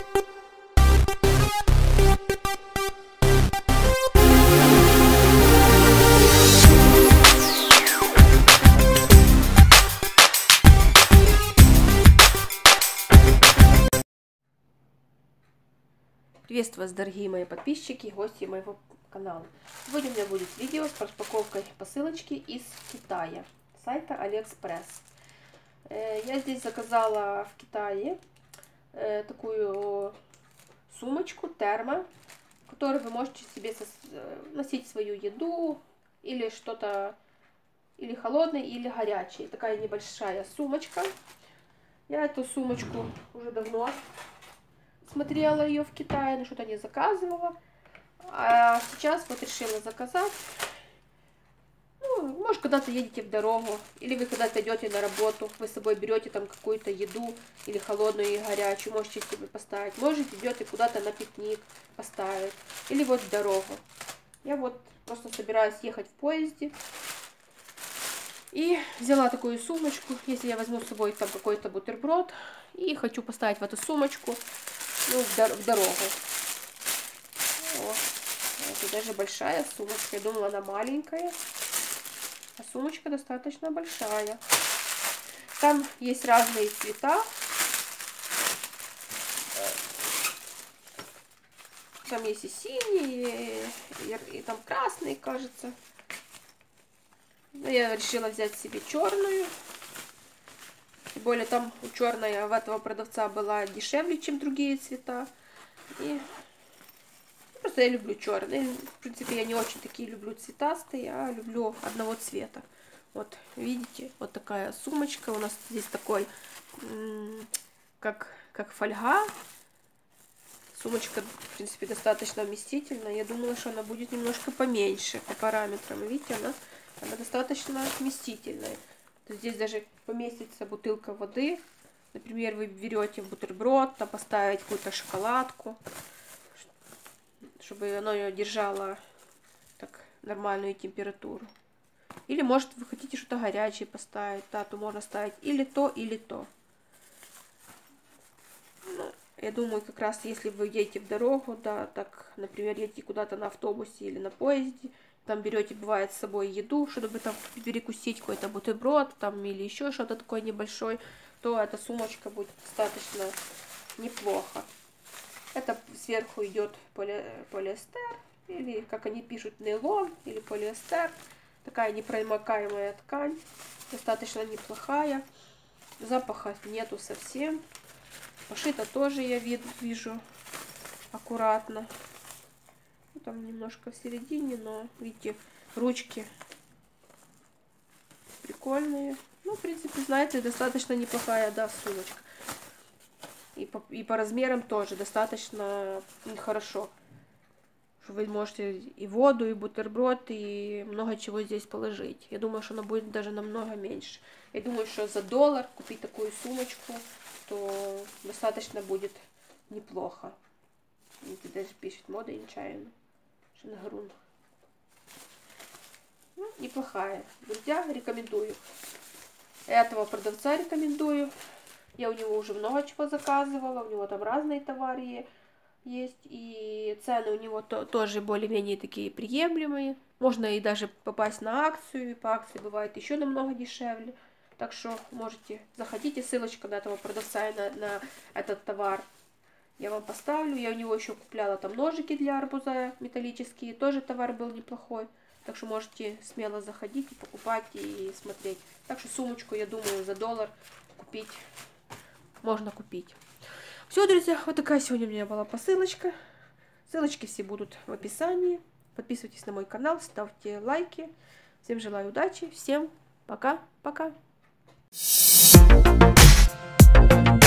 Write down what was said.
Приветствую вас, дорогие мои подписчики и гости моего канала. Сегодня у меня будет видео с распаковкой посылочки из Китая, сайта AliExpress. Я здесь заказала в Китае такую сумочку термо, в которой вы можете себе носить свою еду или что-то, или холодное, или горячее. Такая небольшая сумочка. Я эту сумочку уже давно смотрела ее в Китае, но что-то не заказывала. А сейчас вот решила заказать. Ну, может, когда-то едете в дорогу, или вы когда-то идете на работу, вы с собой берете там какую-то еду, или холодную, или горячую, можете себе поставить. Может, идете куда-то на пикник поставить, или вот в дорогу. Я вот просто собираюсь ехать в поезде. И взяла такую сумочку, если я возьму с собой там какой-то бутерброд, и хочу поставить в эту сумочку, ну, в дорогу. О, это даже большая сумочка. Я думала, она маленькая. А сумочка достаточно большая. Там есть разные цвета. Там есть и синие, и там красные, кажется. Но я решила взять себе черную. Тем более там черная в этого продавца была дешевле, чем другие цвета. И просто я люблю черный. В принципе, я не очень такие люблю цветастые, а люблю одного цвета. Вот, видите, вот такая сумочка. У нас здесь такой, как фольга. Сумочка, в принципе, достаточно вместительная. Я думала, что она будет немножко поменьше по параметрам. Видите, она достаточно вместительная. Здесь даже поместится бутылка воды. Например, вы берете бутерброд, там поставить какую-то шоколадку, чтобы оно ее держало так нормальную температуру. Или, может, вы хотите что-то горячее поставить, да, то можно ставить или то, или то. Ну, я думаю, как раз если вы едете в дорогу, да, так, например, едете куда-то на автобусе или на поезде, там берете, бывает, с собой еду, чтобы там перекусить какой-то бутерброд там или еще что-то такое небольшое, то эта сумочка будет достаточно неплохо. Это сверху идет полиэстер, или, как они пишут, нейлон или полиэстер. Такая непромокаемая ткань, достаточно неплохая. Запаха нету совсем. Пошито тоже я вижу аккуратно. Там немножко в середине, но видите, ручки прикольные. Ну, в принципе, знаете, достаточно неплохая, да, сумочка. И по размерам тоже достаточно хорошо. Вы можете и воду, и бутерброд, и много чего здесь положить. Я думаю, что она будет даже намного меньше. Я думаю, что за $1 купить такую сумочку, то достаточно будет неплохо. Видите, даже пишет мода China. Шингрун. Ну, неплохая. Друзья, рекомендую. Этого продавца рекомендую. Я у него уже много чего заказывала. У него там разные товары есть. И цены у него тоже более-менее такие приемлемые. Можно и даже попасть на акцию. И по акции бывает еще намного дешевле. Так что можете, заходите. Ссылочка на этого продавца и на этот товар я вам поставлю. Я у него еще купляла там ножики для арбуза металлические. Тоже товар был неплохой. Так что можете смело заходить и покупать и смотреть. Так что сумочку, я думаю, за $1 купить можно купить. Все, друзья, вот такая сегодня у меня была посылочка. Ссылочки все будут в описании. Подписывайтесь на мой канал, ставьте лайки. Всем желаю удачи. Всем пока-пока.